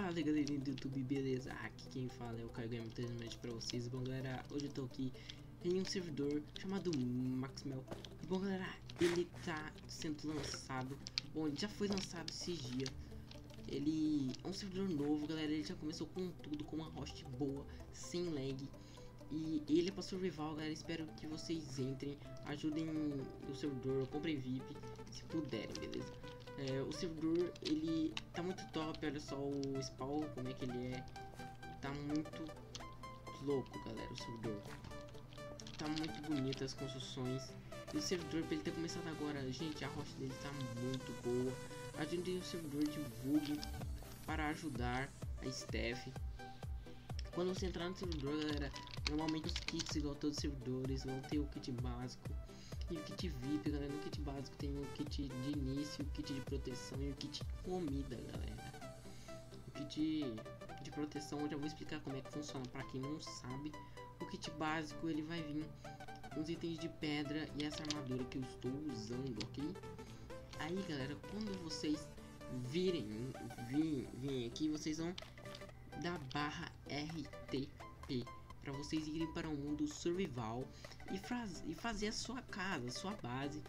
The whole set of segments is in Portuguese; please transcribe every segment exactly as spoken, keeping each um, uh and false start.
Fala galerinha do YouTube, beleza? Aqui quem fala é o Caio Gamer trazendo pra vocês. Bom galera, hoje eu tô aqui em um servidor chamado Maxmel. Bom galera, ele tá sendo lançado, bom, ele já foi lançado esses dias. Ele é um servidor novo galera, ele já começou com tudo, com uma host boa, sem lag. E ele é pra survival galera, espero que vocês entrem, ajudem o servidor, comprem V I P, se puderem, beleza? É, o servidor ele tá muito top, olha só o spawn, como é que ele é, tá muito louco galera, o servidor tá muito bonito, as construções. E o servidor pra ele ter começado agora, gente, a host dele tá muito boa. A gente tem o servidor de divulgue para ajudar a staff. Quando você entrar no servidor galera, normalmente os kits, igual todos os servidores, vão ter o kit básico e o kit V I P, galera. No kit básico tem o kit de início, o kit de proteção e o kit comida, galera. O kit de proteção eu já vou explicar como é que funciona para quem não sabe. O kit básico ele vai vir com os itens de pedra e essa armadura que eu estou usando, ok? Aí, galera, quando vocês virem, virem, virem aqui, vocês vão dar barra R T P para vocês irem para o mundo survival e, faz, e fazer a sua casa, a sua base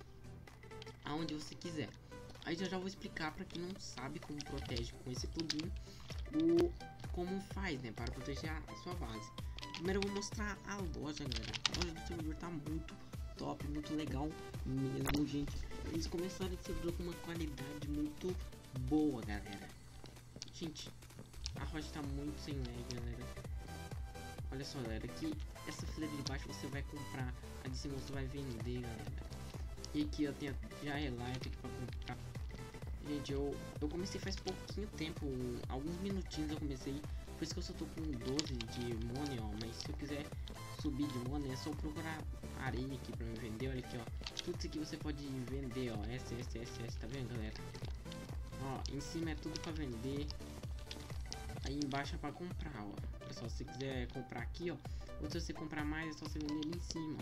aonde você quiser. Aí já já vou explicar para quem não sabe como protege com esse plugin, o como faz, né, para proteger a sua base. Primeiro eu vou mostrar a loja, galera. A loja do servidor tá muito top, muito legal mesmo, gente. Eles começaram esse servidor com uma qualidade muito boa, galera. Gente, a rocha tá muito sem lag, galera. Olha só, galera, aqui essa fileira de baixo você vai comprar, a de cima você vai vender, galera. E aqui eu tenho já é light aqui pra comprar. Gente, eu, eu comecei faz pouquinho tempo, alguns minutinhos eu comecei, por isso que eu só tô com doze de money, ó. Mas se eu quiser subir de money é só procurar areia aqui pra me vender. Olha aqui, ó, tudo isso aqui você pode vender, ó, S, S, S, S, tá vendo, galera? Ó, em cima é tudo pra vender. Aí embaixo é pra comprar, ó. Pessoal, se você quiser comprar aqui, ó, ou se você comprar mais, é só você vender ali em cima.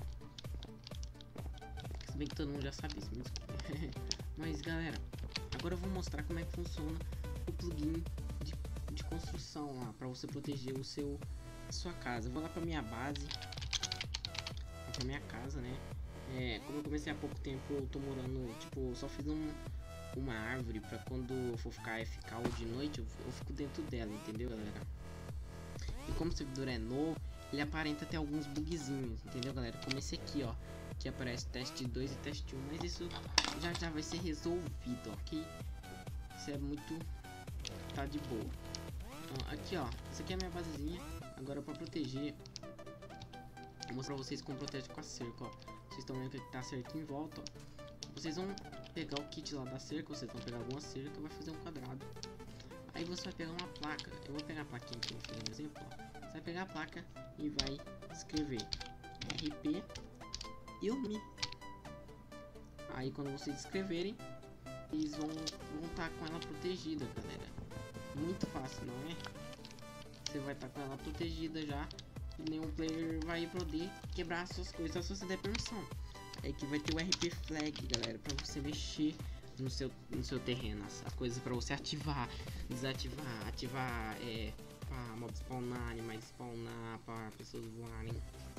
Se bem que todo mundo já sabe isso, mas, mas galera, agora eu vou mostrar como é que funciona o plugin de, de construção lá, pra você proteger o seu, a sua casa. Eu vou lá pra minha base, pra minha casa, né? É, como eu comecei há pouco tempo, eu tô morando, tipo, só fiz um uma árvore pra quando eu for ficar F K ou de noite, eu, eu fico dentro dela, entendeu, galera? E como o servidor é novo, ele aparenta ter alguns bugzinhos, entendeu, galera? Como esse aqui, ó, que aparece teste dois e teste um, mas isso já já vai ser resolvido, ok? Isso é muito... tá de boa. Então, aqui, ó, essa aqui é a minha basezinha. Agora pra proteger, vou mostrar pra vocês como protege com a cerca, ó. Vocês estão vendo que tá cerca em volta, ó. Vocês vão pegar o kit lá da cerca, vocês vão pegar alguma cerca, vai fazer um quadrado. Aí você vai pegar uma placa, eu vou pegar a plaquinha aqui, vou fazer um exemplo, ó. Você vai pegar a placa e vai escrever R P e o Mi. Aí quando vocês escreverem, eles vão estar com ela protegida, galera. Muito fácil, não é? Você vai estar com ela protegida já, e nenhum player vai poder quebrar as suas coisas, só se você der permissão. É que vai ter o R P flag, galera, pra você mexer no seu, no seu terreno, as, as coisas pra você ativar, desativar, ativar, é, pra mobs spawnarem, mais spawnar, pra pessoas voarem.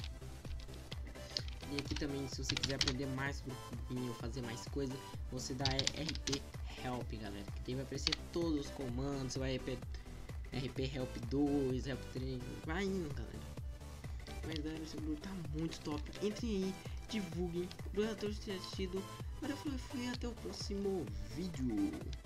E aqui também, se você quiser aprender mais sobre o cubinho, fazer mais coisa, você dá R P help, galera, que daí vai aparecer todos os comandos, você vai R P, R P help dois, help três, vai indo, galera. Mas galera, esse servidor tá muito top, entrem aí, divulguem, obrigado por ter assistido, agora foi, fui até o próximo vídeo.